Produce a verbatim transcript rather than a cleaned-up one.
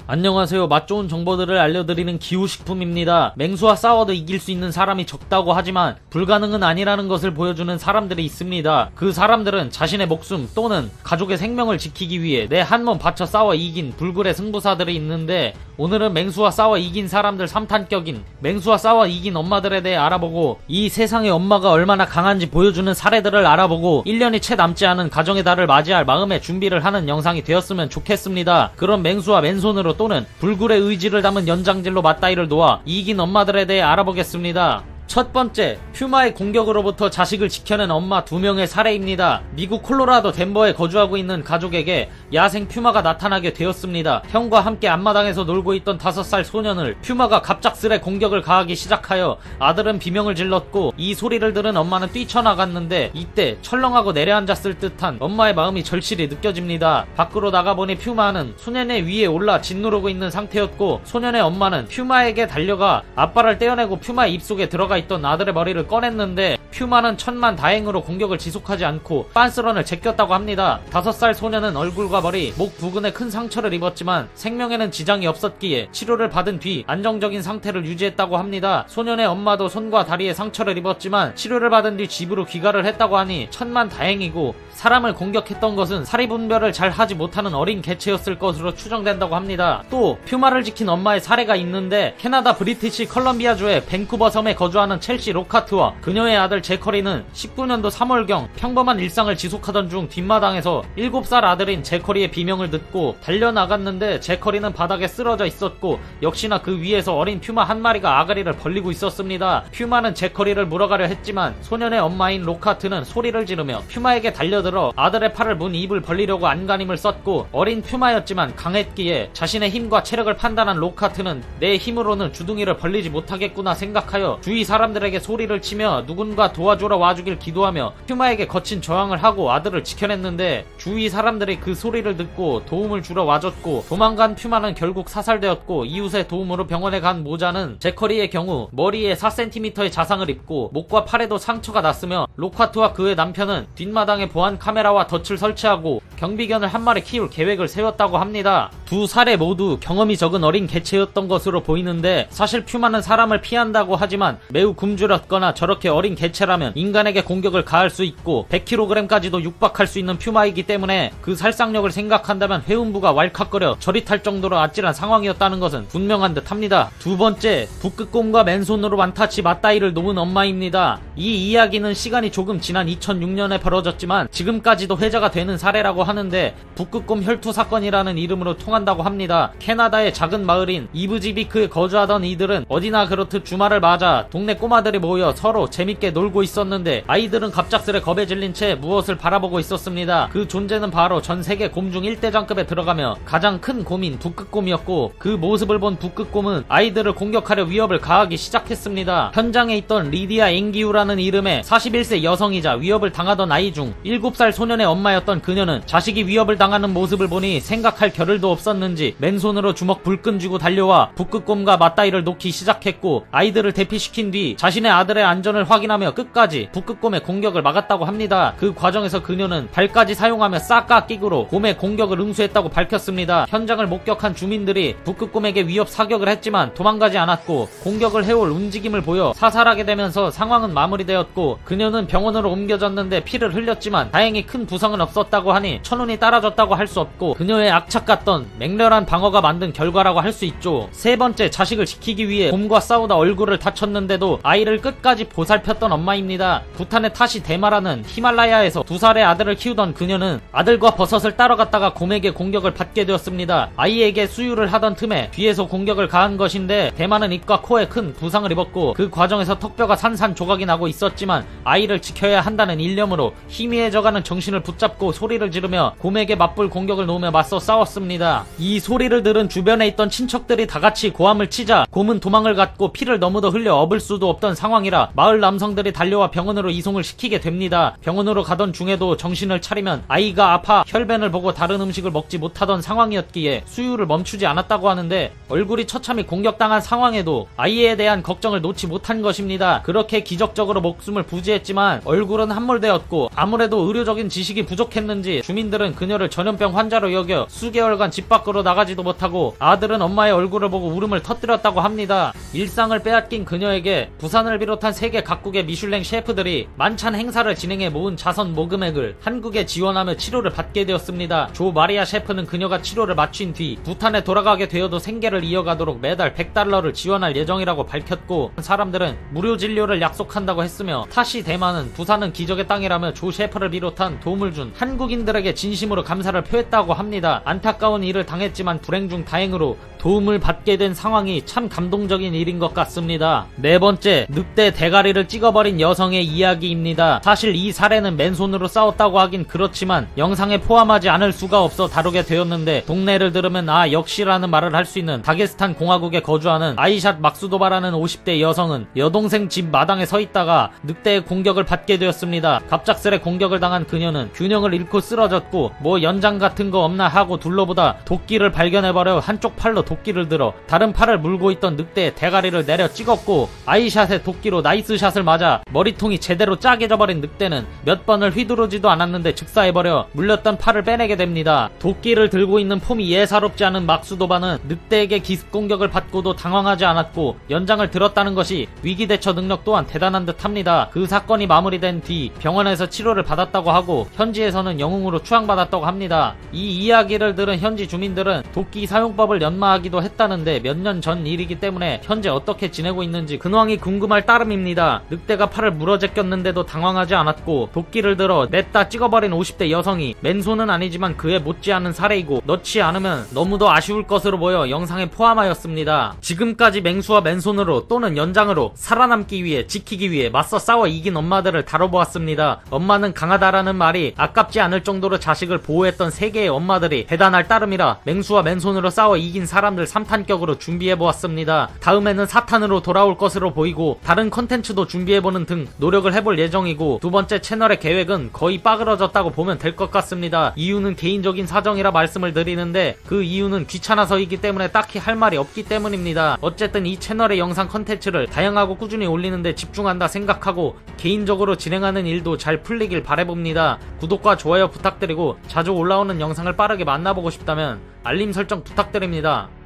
안녕하세요. 맛 좋은 정보들을 알려드리는 기후식품입니다. 맹수와 싸워도 이길 수 있는 사람이 적다고 하지만 불가능은 아니라는 것을 보여주는 사람들이 있습니다. 그 사람들은 자신의 목숨 또는 가족의 생명을 지키기 위해 내 한 몸 바쳐 싸워 이긴 불굴의 승부사들이 있는데, 오늘은 맹수와 싸워 이긴 사람들 삼 탄격인 맹수와 싸워 이긴 엄마들에 대해 알아보고, 이 세상의 엄마가 얼마나 강한지 보여주는 사례들을 알아보고 일 년이 채 남지 않은 가정의 달을 맞이할 마음의 준비를 하는 영상이 되었으면 좋겠습니다. 그럼 맹수와 맨손으로 또는 불굴의 의지를 담은 연장질로 맞다이를 놓아 이긴 엄마들에 대해 알아보겠습니다. 첫 번째, 퓨마의 공격으로부터 자식을 지켜낸 엄마 두 명의 사례입니다. 미국 콜로라도 덴버에 거주하고 있는 가족에게 야생 퓨마가 나타나게 되었습니다. 형과 함께 앞마당에서 놀고 있던 다섯 살 소년을 퓨마가 갑작스레 공격을 가하기 시작하여 아들은 비명을 질렀고, 이 소리를 들은 엄마는 뛰쳐나갔는데, 이때 철렁하고 내려앉았을 듯한 엄마의 마음이 절실히 느껴집니다. 밖으로 나가보니 퓨마는 소년의 위에 올라 짓누르고 있는 상태였고, 소년의 엄마는 퓨마에게 달려가 앞발을 떼어내고 퓨마의 입속에 들어가 있던 아들의 머리를 꺼냈는데, 퓨마는 천만 다행으로 공격을 지속하지 않고 빤스런을 제꼈다고 합니다. 다섯 살 소년은 얼굴과 머리, 목 부근에 큰 상처를 입었지만 생명에는 지장이 없었기에 치료를 받은 뒤 안정적인 상태를 유지했다고 합니다. 소년의 엄마도 손과 다리에 상처를 입었지만 치료를 받은 뒤 집으로 귀가를 했다고 하니 천만 다행이고, 사람을 공격했던 것은 사리분별을 잘 하지 못하는 어린 개체였을 것으로 추정된다고 합니다. 또 퓨마를 지킨 엄마의 사례가 있는데, 캐나다 브리티시 컬럼비아주의 밴쿠버 섬에 거주하는 첼시 로카트와 그녀의 아들 제커리는 십구 년도 삼월경 평범한 일상을 지속하던 중 뒷마당에서 일곱 살 아들인 제커리의 비명을 듣고 달려나갔는데, 제커리는 바닥에 쓰러져 있었고 역시나 그 위에서 어린 퓨마 한 마리가 아가리를 벌리고 있었습니다. 퓨마는 제커리를 물어가려 했지만 소년의 엄마인 로카트는 소리를 지르며 퓨마에게 달려들어 아들의 팔을 문 입을 벌리려고 안간힘을 썼고, 어린 퓨마였지만 강했기에 자신의 힘과 체력을 판단한 로카트는 내 힘으로는 주둥이를 벌리지 못하겠구나 생각하여 주위 사람들에게 소리를 치며 누군가 도와주러 와주길 기도하며 퓨마에게 거친 저항을 하고 아들을 지켜냈는데, 주위 사람들이 그 소리를 듣고 도움을 주러 와줬고, 도망간 퓨마는 결국 사살되었고, 이웃의 도움으로 병원에 간 모자는 제커리의 경우 머리에 사 센티미터의 자상을 입고 목과 팔에도 상처가 났으며, 로카트와 그의 남편은 뒷마당에 보안 카메라와 덫을 설치하고 경비견을 한 마리 키울 계획을 세웠다고 합니다. 두 사례 모두 경험이 적은 어린 개체였던 것으로 보이는데, 사실 퓨마는 사람을 피한다고 하지만 매우 굶주렸거나 저렇게 어린 개체라면 인간에게 공격을 가할 수 있고 백 킬로그램까지도 육박할 수 있는 퓨마이기 때문에 그 살상력을 생각한다면 회음부가 왈칵거려 저릿할 정도로 아찔한 상황이었다는 것은 분명한 듯 합니다. 두 번째, 북극곰과 맨손으로 완타치 맞다이를 놓은 엄마입니다. 이 이야기는 시간이 조금 지난 이천육 년에 벌어졌지만 지금까지도 회자가 되는 사례라고 하는데, 북극곰 혈투 사건이라는 이름으로 통한다고 합니다. 캐나다의 작은 마을인 이브지비크에 거주하던 이들은 어디나 그렇듯 주말을 맞아 동네 꼬마들이 모여 서로 재밌게 놀고 있었는데, 아이들은 갑작스레 겁에 질린 채 무엇을 바라보고 있었습니다. 그 존재는 바로 전 세계 곰 중 일 대장급에 들어가며 가장 큰 곰인 북극곰이었고, 그 모습을 본 북극곰은 아이들을 공격하려 위협을 가하기 시작했습니다. 현장에 있던 리디아 앵기우라는 이름의 사십일 세 여성이자 위협을 당하던 아이 중 일곱 살 소년의 엄마였던 그녀는 자식이 위협을 당하는 모습을 보니 생각할 겨를도 없었는지 맨손으로 주먹 불끈 쥐고 달려와 북극곰과 맞다이를 놓기 시작했고, 아이들을 대피시킨 뒤 자신의 아들의 안전을 확인하며 끝까지 북극곰의 공격을 막았다고 합니다. 그 과정에서 그녀는 발까지 사용하며 싹깍끼기로 곰의 공격을 응수했다고 밝혔습니다. 현장을 목격한 주민들이 북극곰에게 위협 사격을 했지만 도망가지 않았고, 공격을 해올 움직임을 보여 사살하게 되면서 상황은 마무리되었고, 그녀는 병원으로 옮겨졌는데 피를 흘렸지만 다행히 큰 부상은 없었다고 하니 천운이 따라줬다고 할 수 없고, 그녀의 악착 같던 맹렬한 방어가 만든 결과라고 할 수 있죠. 세 번째, 자식을 지키기 위해 곰과 싸우다 얼굴을 다쳤는데도 아이를 끝까지 보살폈던 엄마입니다. 부탄의 타시 데마라는 히말라야에서 두 살의 아들을 키우던 그녀는 아들과 버섯을 따라갔다가 곰에게 공격을 받게 되었습니다. 아이에게 수유를 하던 틈에 뒤에서 공격을 가한 것인데, 데마는 입과 코에 큰 부상을 입었고, 그 과정에서 턱뼈가 산산조각이 나고 있었지만 아이를 지켜야 한다는 일념으로 희미해져가는 정신을 붙잡고 소리를 지르며 곰에게 맞불 공격을 놓으며 맞서 싸웠습니다. 이 소리를 들은 주변에 있던 친척들이 다같이 고함을 치자 곰은 도망을 갔고, 피를 너무도 흘려 업을 수도 없던 상황이라 마을 남성들이 달려와 병원으로 이송을 시키게 됩니다. 병원으로 가던 중에도 정신을 차리면 아이가 아파 혈변을 보고 다른 음식을 먹지 못하던 상황이었기에 수유를 멈추지 않았다고 하는데, 얼굴이 처참히 공격당한 상황에도 아이에 대한 걱정을 놓지 못한 것입니다. 그렇게 기적적으로 목숨을 부지했지만 얼굴은 함몰되었고, 아무래도 의료적인 지식이 부족했는지 주민 부인들은 그녀를 전염병 환자로 여겨 수개월간 집 밖으로 나가지도 못하고 아들은 엄마의 얼굴을 보고 울음을 터뜨렸다고 합니다. 일상을 빼앗긴 그녀에게 부산을 비롯한 세계 각국의 미슐랭 셰프들이 만찬 행사를 진행해 모은 자선 모금액을 한국에 지원하며 치료를 받게 되었습니다. 조 마리아 셰프는 그녀가 치료를 마친 뒤 부탄에 돌아가게 되어도 생계를 이어가도록 매달 백 달러를 지원할 예정이라고 밝혔고, 사람들은 무료 진료를 약속한다고 했으며 타시 대만은 부산은 기적의 땅이라며 조 셰프를 비롯한 도움을 준 한국인들에게 진심으로 감사를 표했다고 합니다. 안타까운 일을 당했지만 불행 중 다행으로 도움을 받게 된 상황이 참 감동적인 일인 것 같습니다. 네 번째, 늑대 대가리를 찍어버린 여성의 이야기입니다. 사실 이 사례는 맨손으로 싸웠다고 하긴 그렇지만 영상에 포함하지 않을 수가 없어 다루게 되었는데, 동네를 들으면 아 역시라는 말을 할 수 있는 다게스탄 공화국에 거주하는 아이샷 막수도바라는 오십 대 여성은 여동생 집 마당에 서 있다가 늑대의 공격을 받게 되었습니다. 갑작스레 공격을 당한 그녀는 균형을 잃고 쓰러졌고, 뭐 연장 같은 거 없나 하고 둘러보다 도끼를 발견해버려 한쪽 팔로 도끼를 들어 다른 팔을 물고 있던 늑대의 대가리를 내려 찍었고, 아이샷의 도끼로 나이스샷을 맞아 머리통이 제대로 짜개져 버린 늑대는 몇 번을 휘두르지도 않았는데 즉사해버려 물렸던 팔을 빼내게 됩니다. 도끼를 들고 있는 폼이 예사롭지 않은 막수도바는 늑대에게 기습 공격을 받고도 당황하지 않았고 연장을 들었다는 것이 위기대처 능력 또한 대단한 듯합니다. 그 사건이 마무리된 뒤 병원에서 치료를 받았다고 하고 현지에서는 영웅으로 추앙받았다고 합니다. 이 이야기를 들은 현지 주민들은 도끼 사용법을 연마하기도 했다는데 몇 년 전 일이기 때문에 현재 어떻게 지내고 있는지 근황이 궁금할 따름입니다. 늑대가 팔을 물어제꼈는데도 당황하지 않았고 도끼를 들어 냈다 찍어버린 오십 대 여성이 맨손은 아니지만 그에 못지않은 사례이고 넣지 않으면 너무도 아쉬울 것으로 보여 영상에 포함하였습니다. 지금까지 맹수와 맨손으로 또는 연장으로 살아남기 위해 지키기 위해 맞서 싸워 이긴 엄마들을 다뤄보았습니다. 엄마는 강하다라는 말이 아깝지 않을 정도로 자식을 보호했던 세계의 엄마들이 대단할 따름이라 맹수와 맨손으로 싸워 이긴 사람들 삼 탄격으로 준비해보았습니다. 다음에는 사 탄으로 돌아올 것으로 보이고 다른 컨텐츠도 준비해보는 등 노력을 해볼 예정이고, 두 번째 채널의 계획은 거의 빠그러졌다고 보면 될 것 같습니다. 이유는 개인적인 사정이라 말씀을 드리는데 그 이유는 귀찮아서이기 때문에 딱히 할 말이 없기 때문입니다. 어쨌든 이 채널의 영상 컨텐츠를 다양하고 꾸준히 올리는데 집중한다 생각하고 개인적으로 진행하는 일도 잘 풀리길 바라봅니다. 구독과 좋아요 부탁드리고 자주 올라오는 영상을 빠르게 만나보고 싶다면 알림 설정 부탁드립니다.